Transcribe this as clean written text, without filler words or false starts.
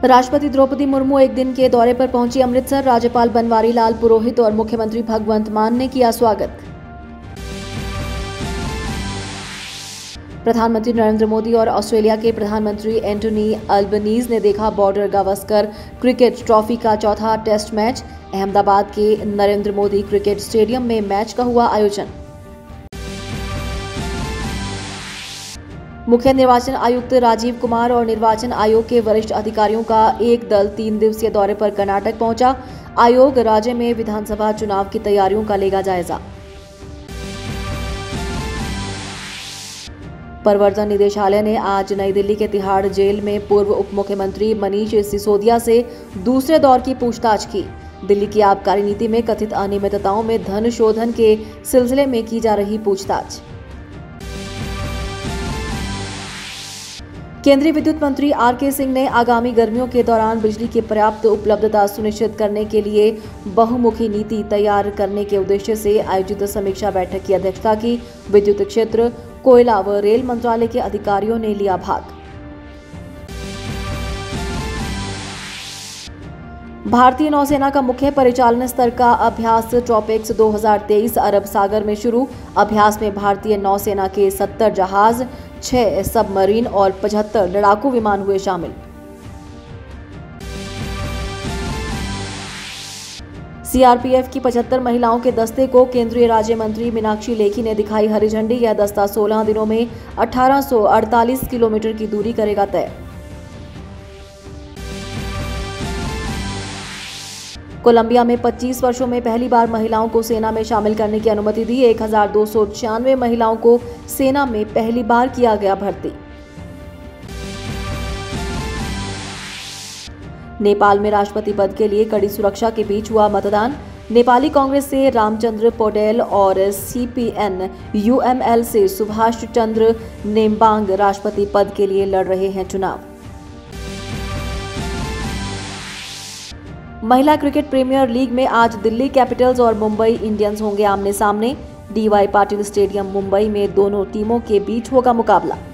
राष्ट्रपति द्रौपदी मुर्मू एक दिन के दौरे पर पहुंची अमृतसर। राज्यपाल बनवारी लाल पुरोहित और मुख्यमंत्री भगवंत मान ने किया स्वागत। प्रधानमंत्री नरेंद्र मोदी और ऑस्ट्रेलिया के प्रधानमंत्री एंटोनी अल्बनीज ने देखा बॉर्डर गावस्कर क्रिकेट ट्रॉफी का चौथा टेस्ट मैच। अहमदाबाद के नरेंद्र मोदी क्रिकेट स्टेडियम में मैच का हुआ आयोजन। मुख्य निर्वाचन आयुक्त राजीव कुमार और निर्वाचन आयोग के वरिष्ठ अधिकारियों का एक दल 3 दिवसीय दौरे पर कर्नाटक पहुंचा। आयोग राज्य में विधानसभा चुनाव की तैयारियों का लेगा जायजा। प्रवर्तन निदेशालय ने आज नई दिल्ली के तिहाड़ जेल में पूर्व उप मुख्यमंत्री मनीष सिसोदिया से दूसरे दौर की पूछताछ की। दिल्ली की आबकारी नीति में कथित अनियमितताओं में धन शोधन के सिलसिले में की जा रही पूछताछ। केंद्रीय विद्युत मंत्री आर.के. सिंह ने आगामी गर्मियों के दौरान बिजली की पर्याप्त उपलब्धता सुनिश्चित करने के लिए बहुमुखी नीति तैयार करने के उद्देश्य से आयोजित समीक्षा बैठक की अध्यक्षता की। विद्युत क्षेत्र, कोयला व रेल मंत्रालय के अधिकारियों ने लिया भाग। भारतीय नौसेना का मुख्य परिचालन स्तर का अभ्यास ट्रॉपिक्स 2023 अरब सागर में शुरू। अभ्यास में भारतीय नौसेना के 70 जहाज, 6 सबमरीन और 75 लड़ाकू विमान हुए शामिल। सीआरपीएफ की 75 महिलाओं के दस्ते को केंद्रीय राज्य मंत्री मीनाक्षी लेखी ने दिखाई हरी झंडी। यह दस्ता 16 दिनों में 1848 किलोमीटर की दूरी करेगा तय। कोलंबिया में 25 वर्षों में पहली बार महिलाओं को सेना में शामिल करने की अनुमति दी। 1296 महिलाओं को सेना में पहली बार किया गया भर्ती। नेपाल में राष्ट्रपति पद के लिए कड़ी सुरक्षा के बीच हुआ मतदान। नेपाली कांग्रेस से रामचंद्र पौडेल और सीपीएन यूएमएल से सुभाष चंद्र नेम्बांग राष्ट्रपति पद के लिए लड़ रहे हैं चुनाव। महिला क्रिकेट प्रीमियर लीग में आज दिल्ली कैपिटल्स और मुंबई इंडियंस होंगे आमने सामने। डीवाई पाटिल स्टेडियम मुंबई में दोनों टीमों के बीच होगा मुकाबला।